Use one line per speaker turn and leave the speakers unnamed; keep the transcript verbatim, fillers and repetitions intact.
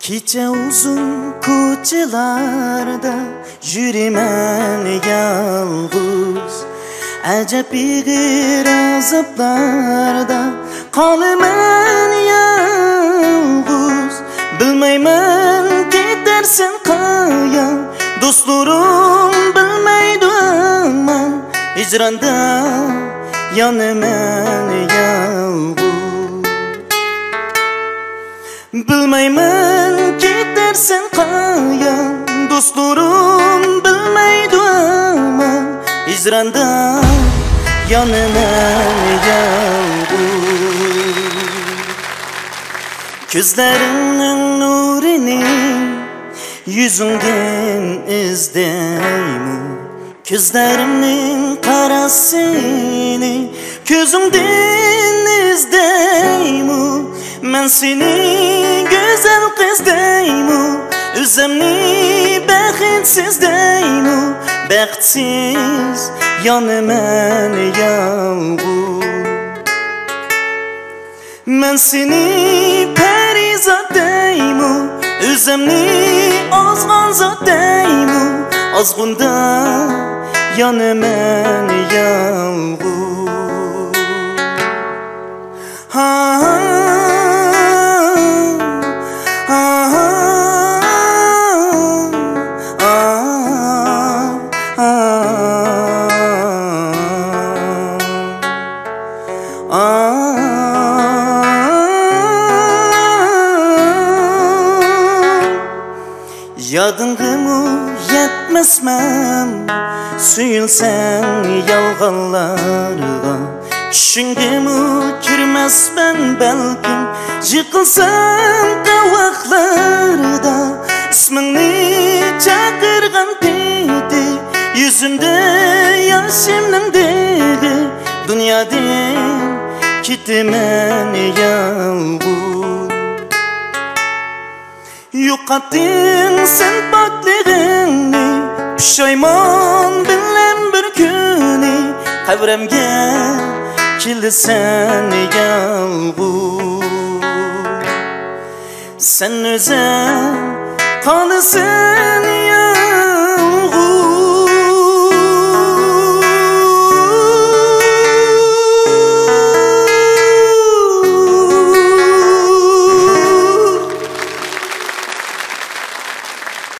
Kecha uzun ko'chalarda yuraman yolg'iz, ajab ig'ir azoblarda qolaman yolg'iz. Bilmayman ketarsan qayon, do'stlarim bilmaydi aman, hijronda yonaman yolg'iz. Bilmayman ketarsan qayon, do'stlarim bilmaydi aman, hijronda yonaman yolg'iz. Ko'zlaringning nurini yuzingdan izlayman, ko'zlarimning qarasini ko'zimdan izlayman. Men seni güzel kız deyman, o'zimni baxtsiz deyman, baxtsiz yonaman yolg'iz. Men seni parizod deyman, o'zimni ozg'on zot deyman, ozg'unda yonaman yolg'iz. Ha Yadingimi yetmesmem, suyulsan yolg'onlarga. Tushingimi kirmasman balkim, yiqilsam qavoqlarda. Ismingni chaqirgan paytda yuzimda yoshimning degi, dunyodan ketaman yolg'iz. Yo'qotding sen pokligingni, pushaymon bilan bir kuni qabrimga kelsan yolg'iz. Sen o'zing qolasan